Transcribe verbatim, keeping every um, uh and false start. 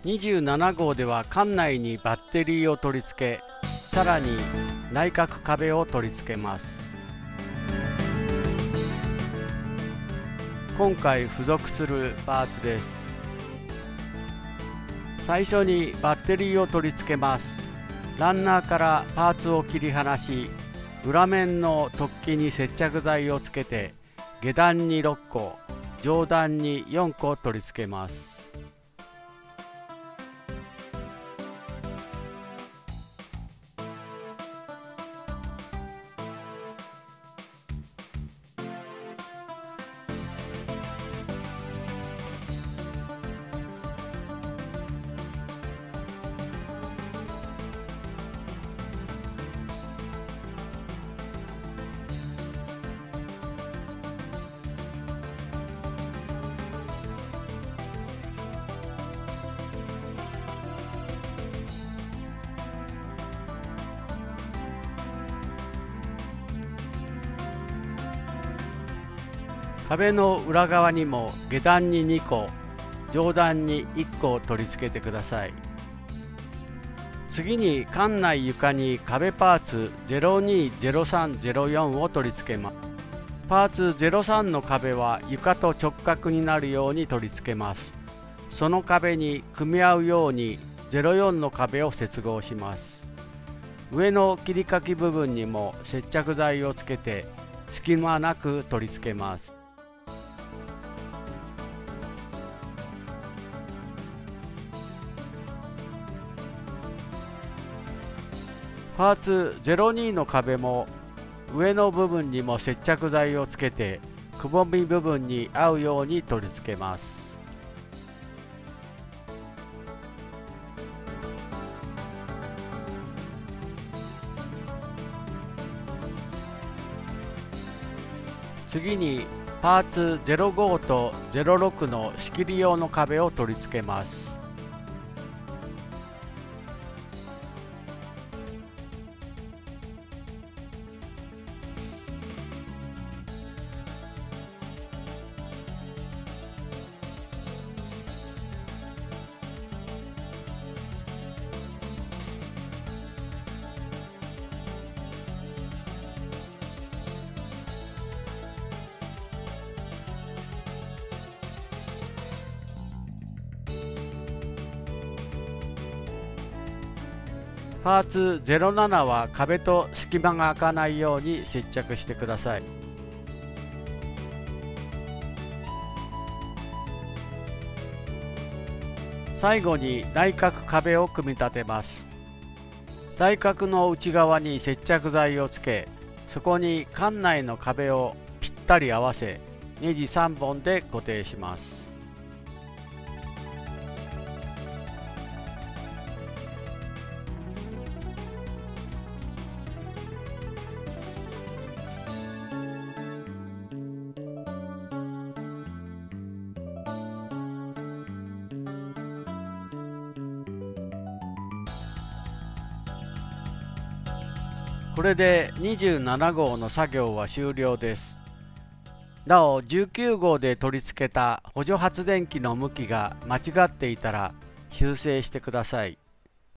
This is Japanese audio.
にじゅうななごうでは館内にバッテリーを取り付け、さらに内角壁を取り付けます。今回付属するパーツです。最初にバッテリーを取り付けます。ランナーからパーツを切り離し、裏面の突起に接着剤をつけて、下段にろっこ、上段によんこ取り付けます。壁の裏側にも下段ににこ、上段にいっこを取り付けてください。次に館内床に壁パーツゼロに、ゼロさん、ゼロよんを取り付けます。パーツゼロさんの壁は床と直角になるように取り付けます。その壁に組み合うようにゼロよんの壁を接合します。上の切り欠き部分にも接着剤をつけて隙間なく取り付けます。パーツゼロにの壁も上の部分にも接着剤をつけてくぼみ部分に合うように取り付けます。次にパーツゼロごとゼロろくの仕切り用の壁を取り付けます。パーツゼロななは壁と隙間が開かないように接着してください。最後に内角壁を組み立てます。内角の内側に接着剤をつけ、そこに館内の壁をぴったり合わせ、ネジさんぼんで固定します。これでにじゅうななごうの作業は終了です。なおじゅうきゅうごうで取り付けた補助発電機の向きが間違っていたら修正してください。